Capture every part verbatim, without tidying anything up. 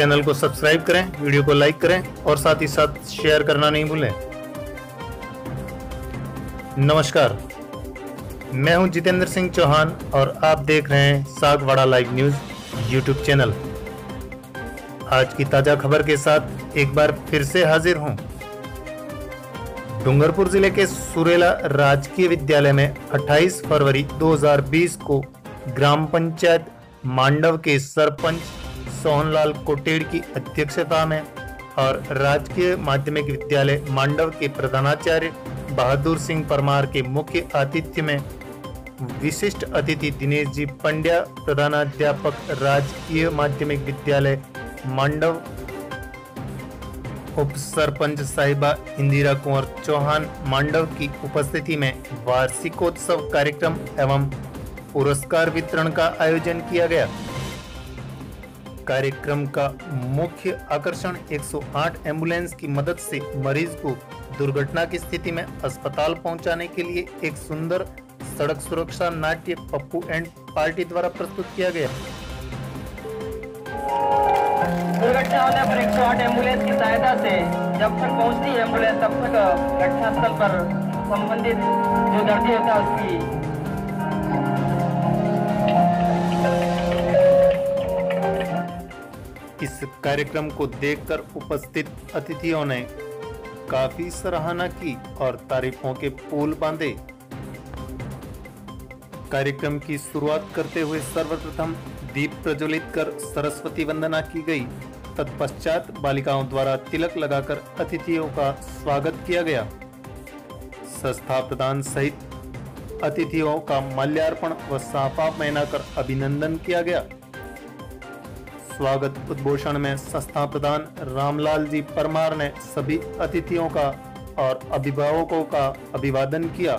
Channel को subscribe करें, video को लाइक करें और साथ ही साथ शेयर करना नहीं भूलें। नमस्कार, मैं हूं जितेंद्र सिंह चौहान और आप देख रहे हैं Sagwara live news YouTube channel. आज की ताज़ा खबर के साथ एक बार फिर से हाजिर हूं। डूंगरपुर जिले के सुरेला राजकीय विद्यालय में अट्ठाईस फरवरी दो हज़ार बीस को ग्राम पंचायत मांडव के सरपंच सोहनलाल कोटेड़ की अध्यक्षता में और राजकीय माध्यमिक विद्यालय मांडव के प्रधानाचार्य बहादुर सिंह परमार के मुख्य आतिथ्य में विशिष्ट अतिथि दिनेश जी पंड्या, प्रधानाध्यापक राजकीय माध्यमिक विद्यालय मांडव, उप सरपंच साहिबा इंदिरा कुंवर चौहान मांडव की उपस्थिति में वार्षिकोत्सव कार्यक्रम एवं पुरस्कार वितरण का आयोजन किया गया। कार्यक्रम का मुख्य आकर्षण एक सौ आठ एम्बुलेंस की मदद से मरीज को दुर्घटना की स्थिति में अस्पताल पहुंचाने के लिए एक सुंदर सड़क सुरक्षा नाट्य पप्पू एंड पार्टी द्वारा प्रस्तुत किया गया। दुर्घटना होने पर एक सौ आठ एम्बुलेंस की सहायता से जब तक पहुंचती है एम्बुलेंस तब तक घटनास्थल पर संबंधित जो दर्दी होता है उसकी इस कार्यक्रम को देखकर उपस्थित अतिथियों ने काफी सराहना की और तारीफों के पुल बांधे। कार्यक्रम की शुरुआत करते हुए सर्वप्रथम दीप प्रज्वलित कर सरस्वती वंदना की गई। तत्पश्चात बालिकाओं द्वारा तिलक लगाकर अतिथियों का स्वागत किया गया। संस्था प्रधान सहित अतिथियों का माल्यार्पण व साफा पहनाकर अभिनंदन किया गया। स्वागत उद्घोषण में संस्था प्रधान रामलाल जी परमार ने सभी अतिथियों का और अभिभावकों का अभिवादन किया।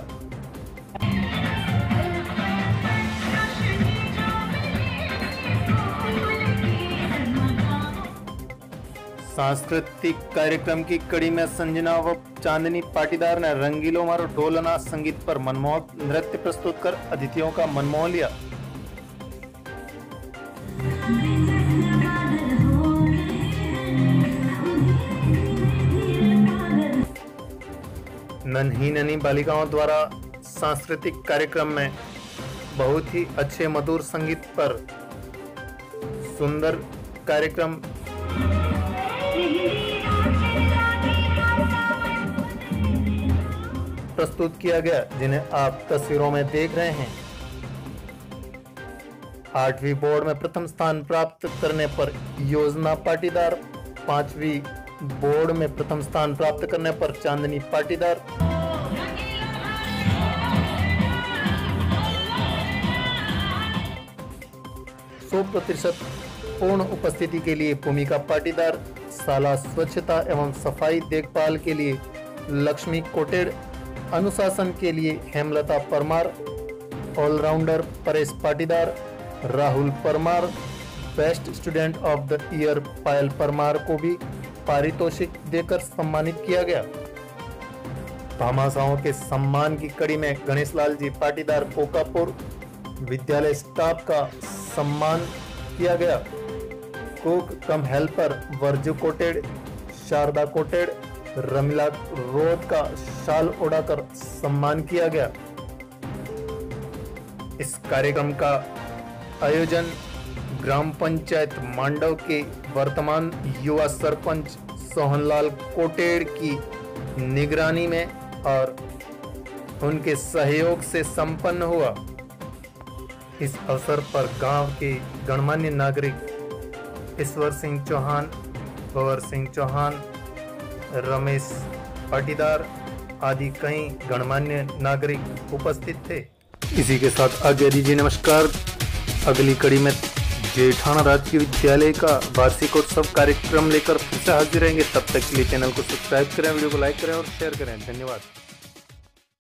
सांस्कृतिक कार्यक्रम की कड़ी में संजना व चांदनी पाटीदार ने रंगीलो मारो ढोलना संगीत पर मनमोहक नृत्य प्रस्तुत कर अतिथियों का मन मोह लिया। नन्ही नन्ही बालिकाओं द्वारा सांस्कृतिक कार्यक्रम में बहुत ही अच्छे मधुर संगीत पर सुंदर कार्यक्रम प्रस्तुत किया गया, जिन्हें आप तस्वीरों में देख रहे हैं। आठवीं बोर्ड में प्रथम स्थान प्राप्त करने पर योजना पाटीदार, पांचवी बोर्ड में प्रथम स्थान प्राप्त करने पर चांदनी पाटीदार, सौ प्रतिशत पूर्ण उपस्थिति के लिए भूमिका पाटीदार, शाला स्वच्छता एवं सफाई देखभाल के लिए लक्ष्मी कोटेड़, अनुशासन के लिए Hemlata Parmar, allrounder Paresh Patidar, Rahul Parmar, best student of the year Payal Parmar को भी पारितोषिक देकर सम्मानित किया गया। भामाशाहों के सम्मान की कड़ी में गणेश लाल जी पाटीदार पोकापुर विद्यालय स्टाफ का सम्मान किया गया। Cook cum helper Varju Koted, Sharda Koted, Ramila Rodh का शाल उड़ाकर सम्मान किया गया। इस कार्यक्रम का आयोजन ग्राम पंचायत मांडव के वर्तमान युवा सरपंच सोहनलाल कोटेड़ की निगरानी में और उनके सहयोग से संपन्न हुआ। इस अवसर पर गांव के गणमान्य नागरिक ईश्वर सिंह चौहान, भंवर सिंह चौहान, रमेश पाटीदार आदि कई गणमान्य नागरिक उपस्थित थे। इसी के साथ आज्ञा दीजिए, नमस्कार। अगली कड़ी में जेठाना राजकीय विद्यालय का वार्षिकोत्सव कार्यक्रम लेकर फिर से हाजिर रहेंगे। तब तक के लिए चैनल को सब्सक्राइब करें, वीडियो को लाइक करें और शेयर करें। धन्यवाद।